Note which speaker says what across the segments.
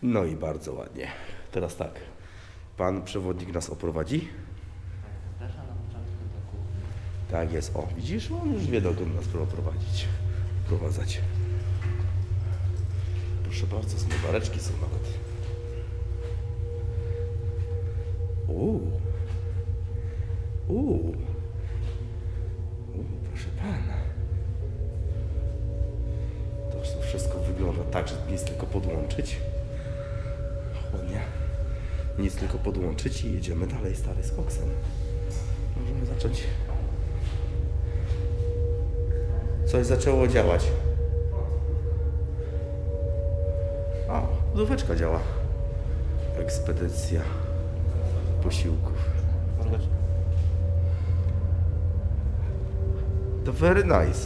Speaker 1: No i bardzo ładnie. Teraz tak, pan przewodnik nas oprowadzi.
Speaker 2: Zapraszam na początku do kuchni.
Speaker 1: Tak jest, o widzisz, on już wie, dokąd nas prowadzić, wprowadzać. Proszę bardzo, zmywareczki są nawet. Proszę pana. To wszystko wygląda tak, że nic tylko podłączyć. Ładnie. Nic tylko podłączyć i jedziemy dalej, stary, z koksem. Możemy zacząć. Coś zaczęło działać. O, lodóweczka działa. Ekspedycja posiłków. To very nice.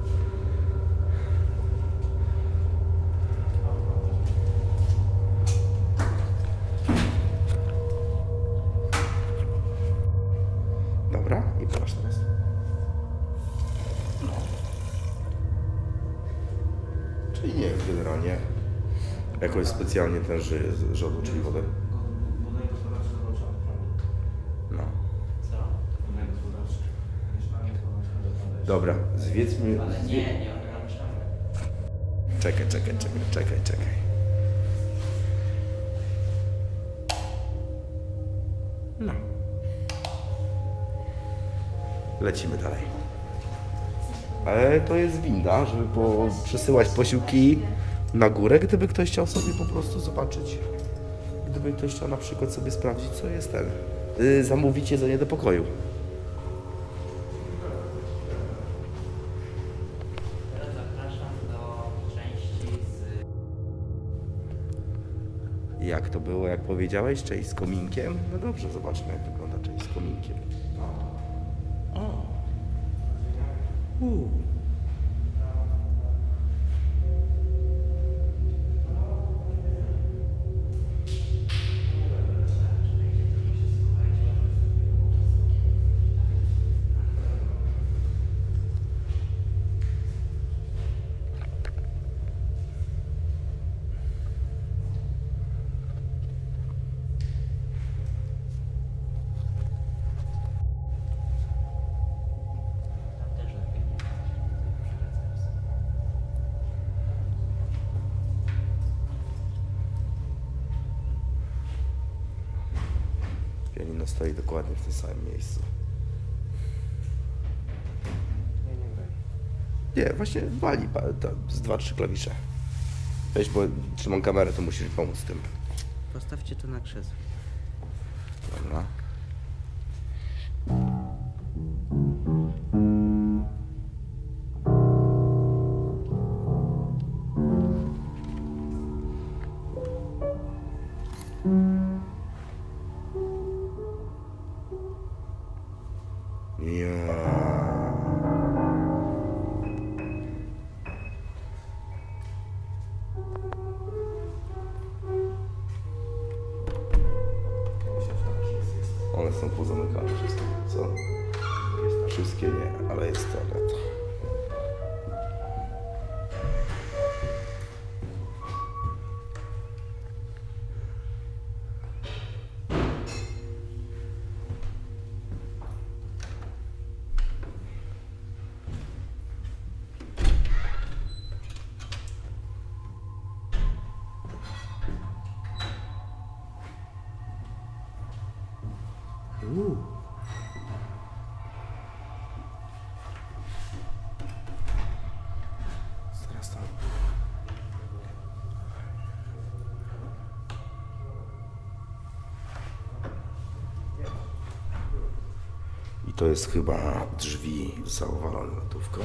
Speaker 1: Dobra, i proszę teraz. No. Czyli nie jest generalnie jakoś specjalnie ten żodu, czyli wodę. No. Dobra, zwiedzmy.
Speaker 2: Ale nie odłączamy.
Speaker 1: Czekaj. No. Lecimy dalej. Ale to jest winda, żeby przesyłać posiłki na górę, gdyby ktoś chciał sobie po prostu zobaczyć. Gdyby ktoś chciał na przykład sobie sprawdzić, co jest ten. Zamówić jedzenie do pokoju.
Speaker 2: Teraz zapraszam do części z...
Speaker 1: Jak to było, jak powiedziałeś? Część z kominkiem? No dobrze, zobaczmy, jak wygląda część z kominkiem. O. Pianino stoi dokładnie w tym samym miejscu. Nie, właśnie wali z 2-3 klawisze. Weź, bo trzymam kamerę, to musisz mi pomóc z tym.
Speaker 2: Postawcie to na krzesło.
Speaker 1: Dobra. One są pozamykane wszystkie, co? Wszystkie nie, ale jest toaleta. Zaraz tam. I to jest chyba drzwi zaowalone lodówką.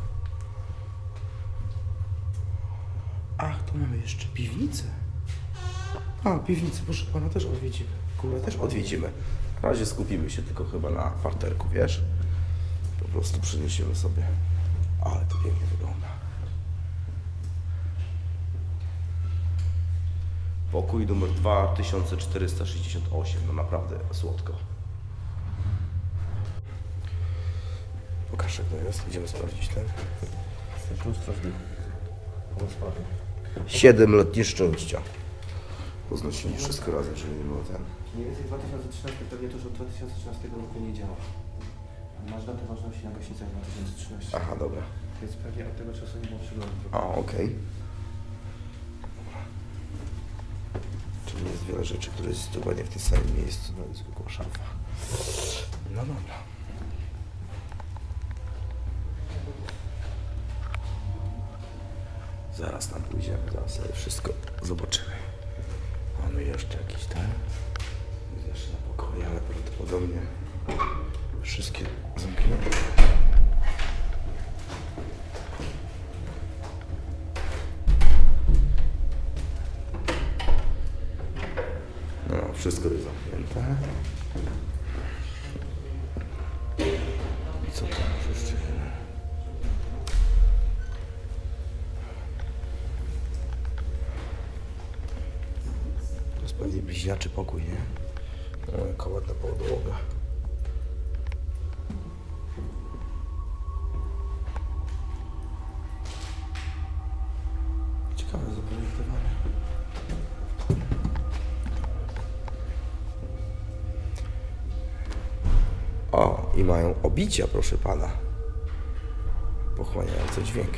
Speaker 1: Ach, tu mamy jeszcze piwnicę. A, piwnicę, proszę pana, też odwiedzimy. Kurę też odwiedzimy. Na razie skupimy się tylko chyba na parterku, wiesz? Po prostu przeniesiemy sobie. Ale to pięknie wygląda. Pokój numer 2468. No naprawdę słodko. Pokaż, jak to jest. Idziemy sprawdzić ten. 7 lat nieszczęścia. poznosili wszystko razem, żeby nie było ten.
Speaker 3: Mniej więcej 2013, pewnie to już od 2013 roku nie działa. Masz datę ważności na gaśnicach 2013.
Speaker 1: Aha, dobra.
Speaker 3: Więc pewnie od tego czasu nie było przeglądu.
Speaker 1: A, okej. Czyli jest wiele rzeczy, które jest chyba nie w tym samym miejscu, no jest zwykła szafa. No dobra. Zaraz tam pójdziemy, zaraz sobie wszystko zobaczymy. Mamy jeszcze jakiś ten. Jest jeszcze na pokoju, ale prawdopodobnie wszystkie zamknięte. No, wszystko jest zamknięte. I co tam jeszcze? To jest pewnie bliźniaczy pokój, nie? O, jaka ładna podłoga. Ciekawe zaprojektowane. O, i mają obicia, proszę pana. Pochłaniające dźwięk.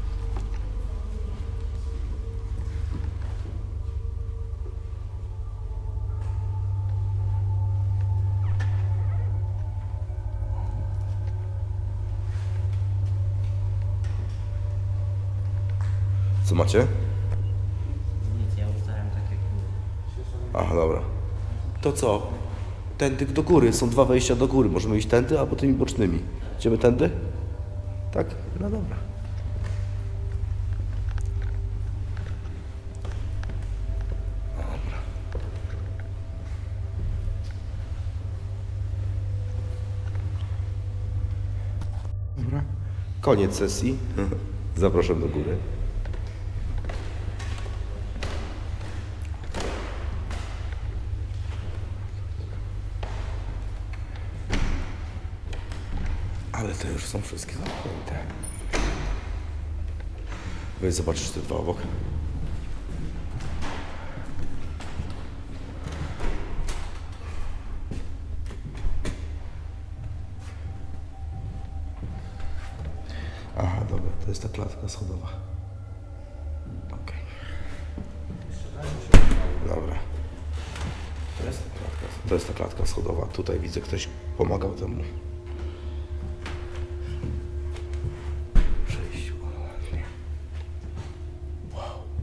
Speaker 1: Co macie?
Speaker 2: Nic, ja ustawiam tak jak było.
Speaker 1: Aha, dobra. To co? Tędy do góry, są dwa wejścia do góry. Możemy iść tędy albo tymi bocznymi. Idziemy tędy? Tak? No dobra. Dobra. Dobra. Koniec sesji. Zapraszam do góry. Ale te już są wszystkie zamknięte. Weź zobaczysz te dwa obok. Aha, dobra, to jest ta klatka schodowa. Okej. Dobra. To jest ta klatka schodowa. Tutaj widzę, ktoś pomagał temu przejściu. Ładnie. Wow.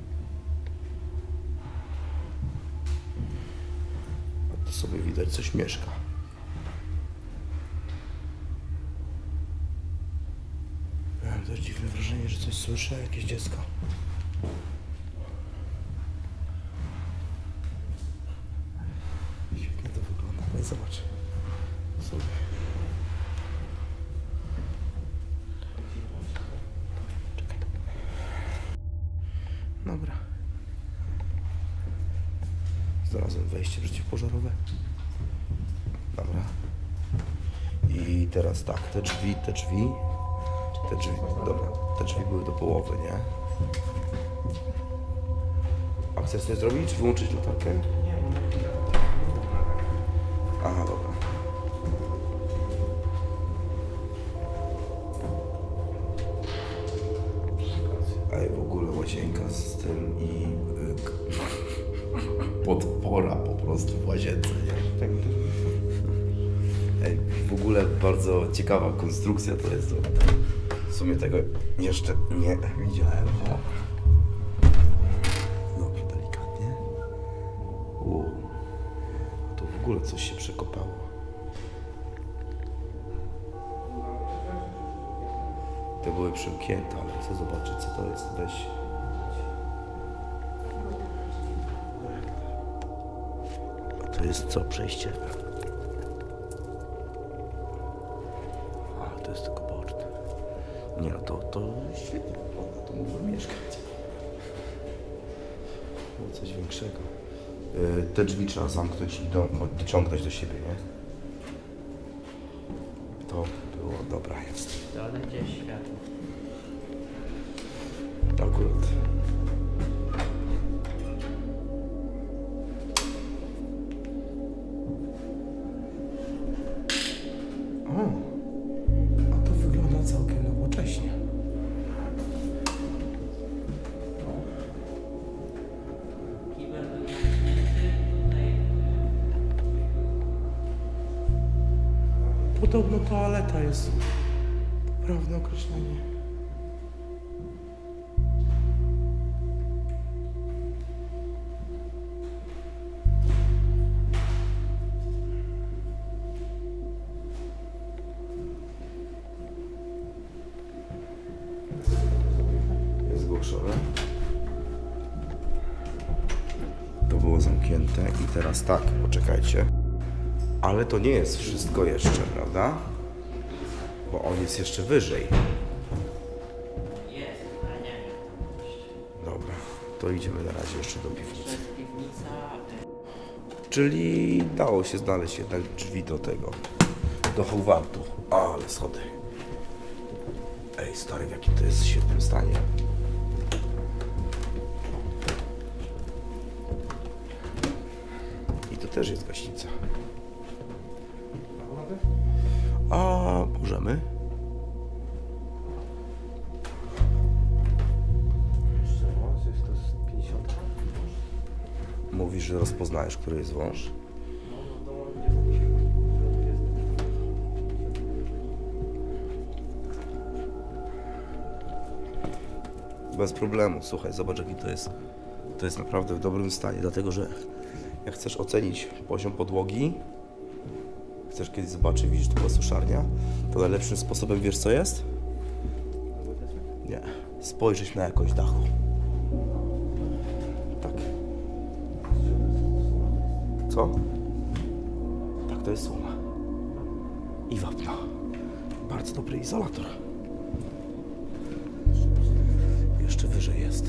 Speaker 1: A tu sobie widać, coś mieszka. Miałem też dziwne wrażenie, że coś słyszę, jakieś dziecko. Świetnie to wygląda. No i zobacz. Sobie. Czekaj. Dobra. Znalazłem wejście przeciwpożarowe. Dobra. I teraz tak, te drzwi, dobra, te drzwi były do połowy, nie? A chcesz coś zrobić? Wyłączyć latarkę? Aha, dobra. Ej, w ogóle łazienka z tym i podpora po prostu w łazience, nie? Tak. Ej, w ogóle bardzo ciekawa konstrukcja to jest. W sumie tego jeszcze nie widziałem. O. No, delikatnie. To w ogóle coś się przekopało. Te były przymknięte, ale chcę zobaczyć, co to jest. Weź. A to jest co? Przejście? A, to jest tylko port. Nie, no to świetnie wygląda, to mógłbym mieszkać. Było coś większego. Te drzwi trzeba zamknąć i dociągnąć do siebie, nie? To było, dobra jest.
Speaker 2: Ale gdzie jest światło?
Speaker 1: Akurat. podobno toaleta jest. Poprawne określenie. Jest zgłoszone. To było zamknięte i teraz tak, poczekajcie. Ale to nie jest wszystko jeszcze, prawda? Bo on jest jeszcze wyżej.
Speaker 2: Jest, ale nie wiem jak tam pójść.
Speaker 1: Dobra, to idziemy na razie jeszcze do
Speaker 2: To
Speaker 1: piwnicy.
Speaker 2: jest piwnica.
Speaker 1: Czyli dało się znaleźć jednak drzwi do tego, do Hogwartu. Ale schody. Ej, stary, w jakim to jest świetnym stanie. I to też jest gaśnica. A możemy?
Speaker 3: Jest to z 50.
Speaker 1: Mówisz, że rozpoznajesz, który jest wąż? Bez problemu. Słuchaj, zobacz jaki to jest. To jest naprawdę w dobrym stanie, dlatego że jak chcesz ocenić poziom podłogi, chcesz kiedyś zobaczyć, widzisz, tu była suszarnia, to najlepszym sposobem wiesz co jest? Nie. Spojrzeć na jakość dachu. Tak. Co? Tak, to jest słoma. I wapno. Bardzo dobry izolator. Jeszcze wyżej jest.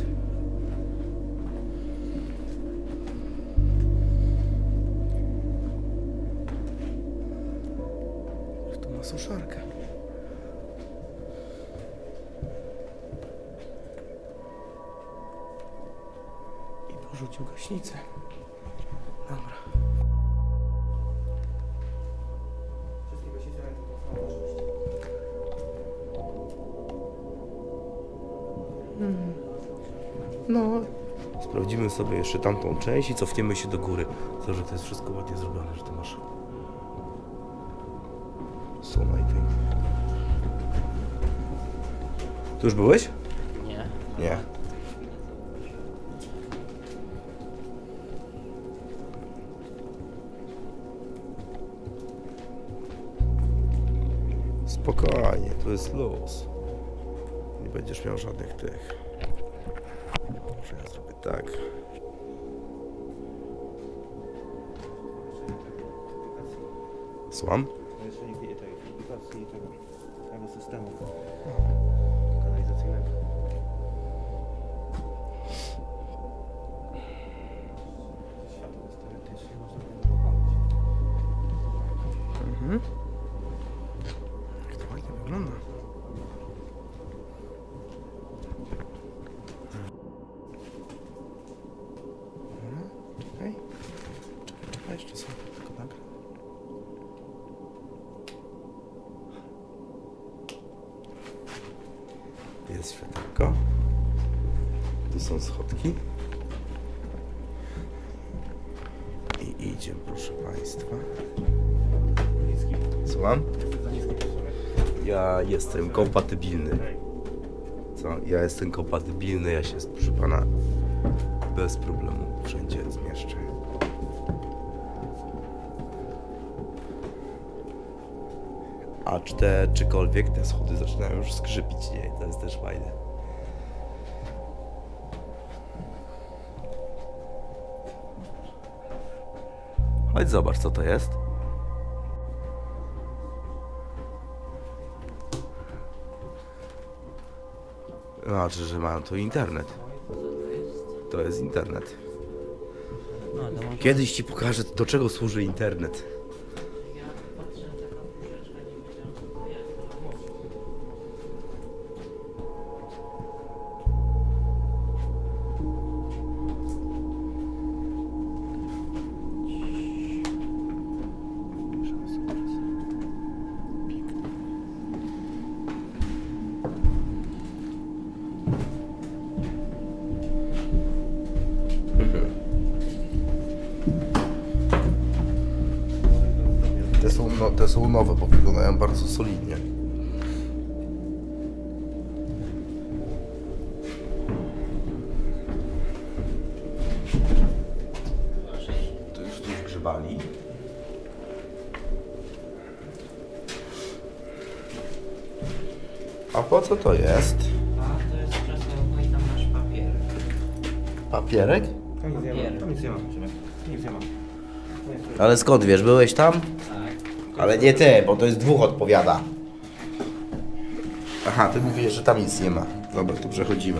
Speaker 1: Tu ma suszarkę. I porzucił gaśnicę. Dobra.
Speaker 3: Wszystkie gaśnice mają oczywiście.
Speaker 1: No. Sprawdzimy sobie jeszcze tamtą część i cofniemy się do góry. To, że to jest wszystko ładnie zrobione, że to masz... So lighting. Tu już byłeś?
Speaker 2: Nie.
Speaker 1: Nie. Spokojnie, to jest luz. Nie będziesz miał żadnych tych. Może ja zrobię tak. Słucham?
Speaker 3: Jeszcze nigdy tej aplikacji tego systemu kanalizacyjnego. Światło jest teoretycznie można by popalić.
Speaker 1: Mhm. Jak to ładnie wygląda. Czekaj. Czekaj, jeszcze sobie tylko nagrę. Jest światełko. Tu są schodki. I idzie, proszę Państwa. Słucham?
Speaker 3: Za niski poziom.
Speaker 1: Ja jestem kompatybilny. Co? Ja jestem kompatybilny, ja się, proszę Pana, bez problemu wszędzie zmieszczę. A czykolwiek te schody zaczynają już skrzypić, nie? To jest też fajne. Chodź zobacz, co to jest. Znaczy, że mają tu internet. To jest internet.
Speaker 2: No, to może...
Speaker 1: Kiedyś Ci pokażę, do czego służy internet.
Speaker 2: Ja patrzę na taką puszeczkę, nie wiedziałem co to jest.
Speaker 1: no, te są nowe, bo wyglądają bardzo solidnie. To już tu grzebali. A po co to jest?
Speaker 2: A to jest krzesełko i tam masz papier.
Speaker 1: Papierek?
Speaker 3: Tam nic nie ma.
Speaker 2: Papier.
Speaker 3: Tam nic nie ma. Nic nie ma.
Speaker 1: Ale skąd wiesz, byłeś tam?
Speaker 2: Tak.
Speaker 1: Ale nie ty, bo to jest dwóch odpowiada. Aha, ty mówisz, że tam nic nie ma. Dobra, to przechodzimy.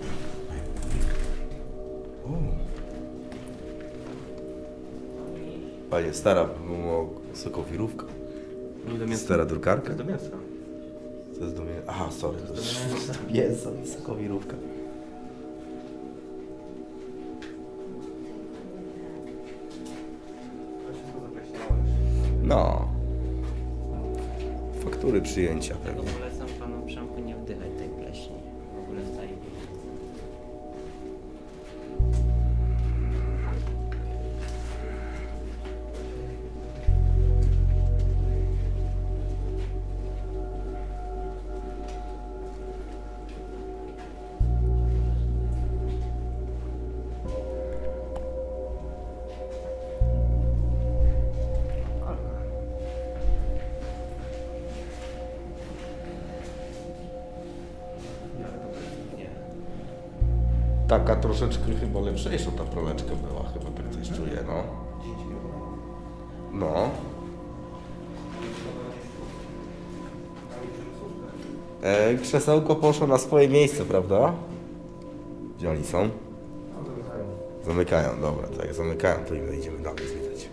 Speaker 1: Panie, stara sokowirówka.
Speaker 3: Nie do miasta.
Speaker 1: Stara drukarka?
Speaker 3: Do miasta.
Speaker 1: To jest do mnie. Aha, sorry, to jest mięso i sokowirówka. No. Faktury przyjęcia
Speaker 2: Dlatego
Speaker 1: pewnie.
Speaker 2: polecam panu Przemku nie wdychać tej pleśni. W ogóle w całej górze.
Speaker 1: Taka troszeczkę chyba lepsza ta proleczka była, chyba tak coś czuję, no. No. Krzesełko poszło na swoje miejsce, prawda? Gdzie oni są? Zamykają, dobra, tak jak zamykają, to im idziemy dalej zwiedzać.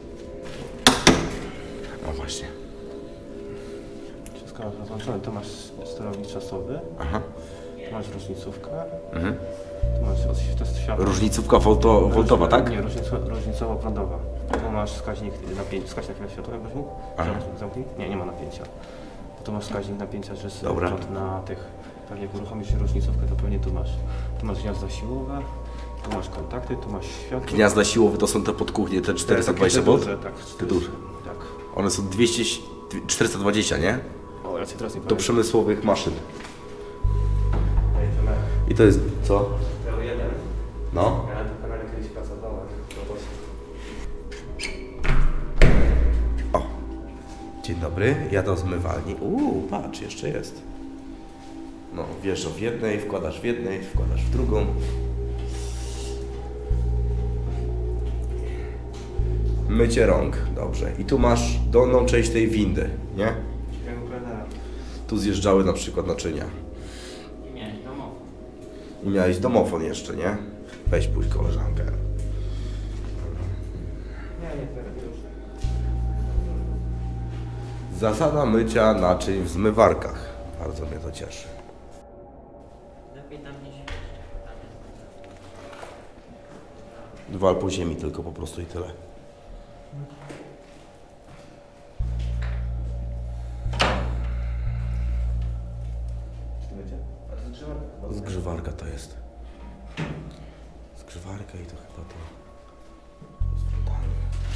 Speaker 1: No właśnie.
Speaker 3: Wszystko masz zaznaczone. Tu masz sterownik czasowy.
Speaker 1: Aha.
Speaker 3: Tu masz różnicówkę.
Speaker 1: Mhm.
Speaker 3: Tu masz to jest światło.
Speaker 1: Różnicówka woltowa, tak?
Speaker 3: Nie, różnicowo-prądowa. Tu masz wskaźnik napięcia. Wskaźnik na światło, jak weźmie?
Speaker 1: Aha.
Speaker 3: Zamknij. Nie ma napięcia. Tu masz wskaźnik napięcia, że jest
Speaker 1: Dobra.
Speaker 3: prąd na tych. Pewnie jak uruchomisz różnicówkę, to pewnie tu masz. Tu masz gniazda siłowe. Tu masz kontakty, tu masz światło.
Speaker 1: Gniazda siłowe to są te podkuchnie, te 420 V?
Speaker 3: Tak,
Speaker 1: Te duże.
Speaker 3: Tak.
Speaker 1: One są 420, nie?
Speaker 3: O, ja teraz nie
Speaker 1: Do
Speaker 3: pamiętam.
Speaker 1: przemysłowych maszyn. I to jest co? No.
Speaker 3: Ja na tym kanale kiedyś pracowałem.
Speaker 1: O. Dzień dobry, ja do zmywalni. Patrz, jeszcze jest. No, wjeżdżasz w jednej, wkładasz w drugą. Mycie rąk, dobrze. I tu masz dolną część tej windy, nie? Tu zjeżdżały na przykład naczynia.
Speaker 2: I miałeś domową.
Speaker 1: I miałeś domofon jeszcze, nie? Weź pójdź koleżankę. Zasada mycia naczyń w zmywarkach. Bardzo mnie to cieszy.
Speaker 2: Lepiej tam nie świecić. Tam jest.
Speaker 1: Wal po ziemi tylko po prostu i tyle. Zgrzewarka to jest. Zgrzewarka i to chyba to jest fontanna.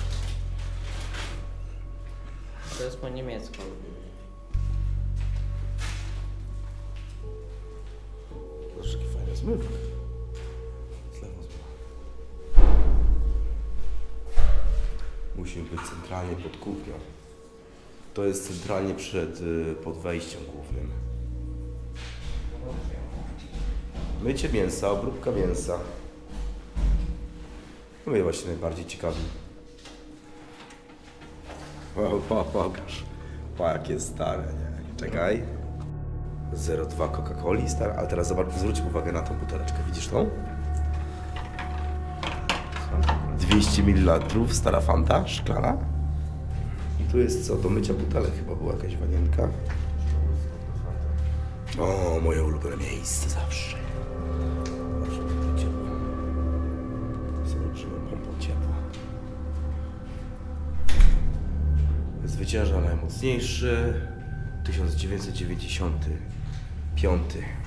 Speaker 2: To jest po niemiecku.
Speaker 1: Zobacz, jaki fajny zmywak. Z lewą zmywak. Musimy być centralnie pod kuchnią. To jest centralnie pod wejściem głównym. Mycie mięsa, obróbka mięsa. No mnie właśnie najbardziej ciekawi. Pokaż. Jakie stare, nie? Czekaj. 0,2 Coca-Coli, stara. Ale teraz zobacz, zwróć uwagę na tą buteleczkę. Widzisz tą? 200 ml, stara Fanta, szklana. I tu jest co? Do mycia butelek chyba była jakaś wanienka. O, moje ulubione miejsce zawsze. Zawsze będzie ciepło. Z olbrzymią pompą ciepła. Jest wycieraż najmocniejszy. 1995.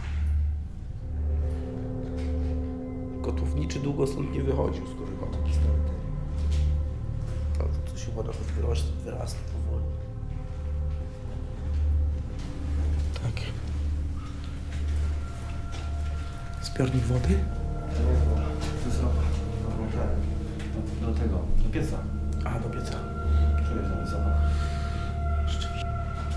Speaker 1: Gotowniczy długo stąd nie wychodził, skoro ma taki stary. Ale to się chyba nawet wyrasta powoli. Tak. Zbiornik wody?
Speaker 3: To jest ropa. Do tego, do pieca.
Speaker 1: A, do pieca.
Speaker 3: Czujesz ten zapach?
Speaker 1: Rzeczywiście.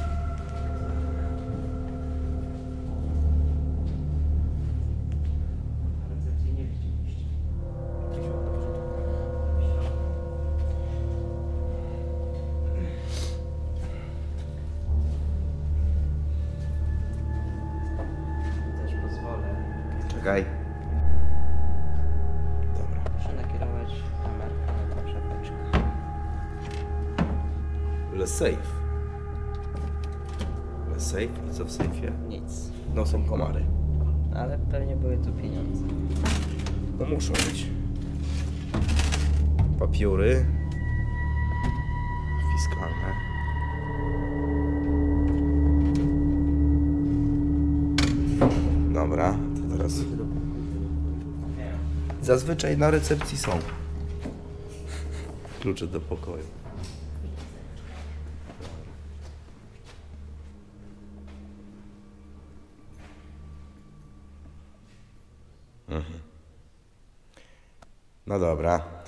Speaker 2: Na recepcji nie widzieliście. Też pozwolę.
Speaker 1: Czekaj. Dobra.
Speaker 2: Proszę nakierować kamerkę na tą szafeczkę.
Speaker 1: Le safe. Le safe? I co w sejfie?
Speaker 2: Nic.
Speaker 1: No są komary.
Speaker 2: Ale pewnie były tu pieniądze.
Speaker 1: No muszą być. Papiery. Fiskalne. Dobra, to teraz... Zazwyczaj na recepcji są. Klucze do pokoju. No dobra.